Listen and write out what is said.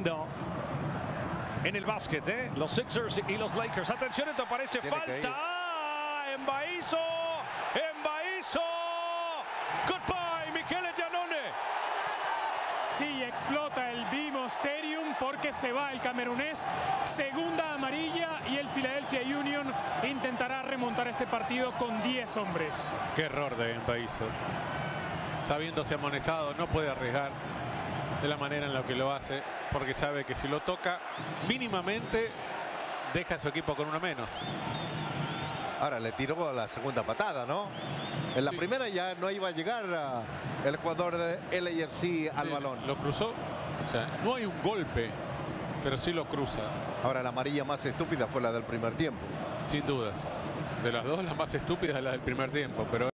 En el básquet, los Sixers y los Lakers. Atención, esto parece falta. Mbaizo. Goodbye, Michele Giannone. Sí, explota el BMO Stadium porque se va el camerunés. Segunda amarilla y el Philadelphia Union intentará remontar este partido con 10 hombres. Qué error de Mbaizo. Sabiéndose amonestado, no puede arriesgar de la manera en la que lo hace, porque sabe que si lo toca mínimamente deja a su equipo con uno menos. Ahora le tiró la segunda patada, ¿no? En la primera ya no iba a llegar el jugador de LAFC al balón. Lo cruzó. O sea, no hay un golpe, pero sí lo cruza. Ahora la amarilla más estúpida fue la del primer tiempo. Sin dudas. De las dos, la más estúpida es la del primer tiempo, pero